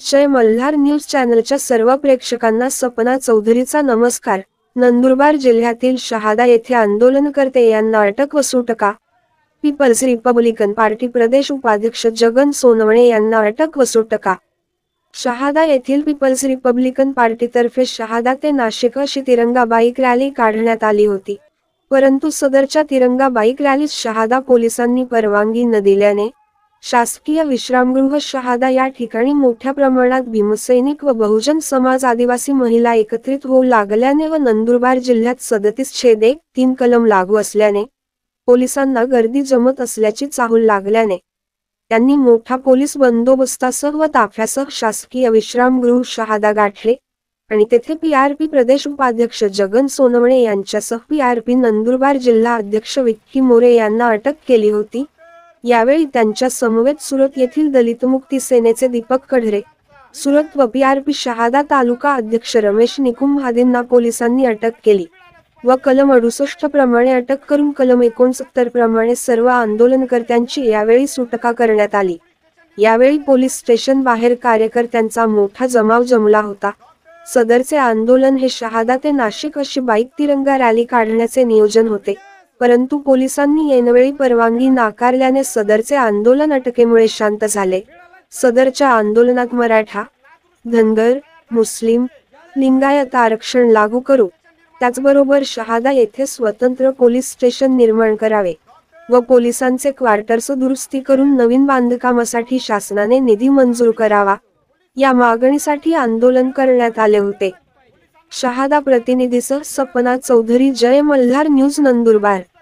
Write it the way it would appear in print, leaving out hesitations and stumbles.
जय Malhar news चॅनलच्या सर्व प्रेक्षकांना सपना चौधरीचा नमस्कार। नंदुरबार जिल्ह्यातील शहादा येथे आंदोलनकर्ते यांना अटक व सुटका। पीपल्स रिपब्लिकन पार्टी प्रदेश उपाध्यक्ष जगन सोनवणे यांना अटक व सुटका। शहादा येथील पीपल्स रिपब्लिकन पार्टीतर्फे शहादा ते नाशिक अशी तिरंगा बाईक रॅली काढण्यात आली होती, परंतु सदरच्या तिरंगा बाईक रॅलीस शहादा पोलिसांनी परवानगी न दिल्याने शासकीय विश्रामगृह शहादा या ठिकाणी मोठ्या प्रमाणात भीमसैनिक व बहुजन समाज आदिवासी महिला एकत्रित होऊ लागल्याने व नंदुरबार जिल्ह्यात 37/1-3 कलम लागू असल्याने पोलिसांना गर्दी जमत असल्याची चाहूल लागल्याने त्यांनी मोठा पोलीस बंदोबस्तासह व ताफ्यासह शासकीय विश्रामगृह शहादा गाठले आणि तेथे पीआरपी प्रदेश उपाध्यक्ष जगन सोनवणे यांच्यासह पीआरपी नंदुरबार जिल्हा अध्यक्ष विक्की मोरे यांना अटक केली होती। यावेळी त्यांच्या समवेत सुरत येथील दलित मुक्ती सेनेचे दीपक कढरे, सुरत व पीआरपी शहादा तालुका अध्यक्ष रमेश निकुम आदींना पोलिसांनी अटक केली व कलम 68 प्रमाणे अटक करून कलम 69 प्रमाणे सर्व आंदोलनकर्त्यांची यावेळी सुटका करण्यात आली। यावेळी पोलीस स्टेशन बाहेर कार्यकर्त्यांचा मोठा जमाव जमला होता। सदरचे आंदोलन हे शहादा ते नाशिक अशी बाईक तिरंगा रॅली काढण्याचे नियोजन होते, परंतु पोलिसांनी ऐनवेळी परवानगी नाकारल्याने सदरचे आंदोलन अटकेमुळे शांत झाले। सदरच्या आंदोलनात मराठा, धनगर, मुस्लिम, लिंगायत आरक्षण लागू करू, त्याचबरोबर शहादा येथे स्वतंत्र पोलीस स्टेशन निर्माण करावे व पोलिसांचे क्वार्टर्स दुरुस्ती करून नवीन बांधकामासाठी शासनाने निधी मंजूर करावा, या मागणीसाठी आंदोलन करण्यात आले होते। शहादा प्रतिनिधीसह सपना चौधरी, जय मल्हार न्यूज, नंदुरबार।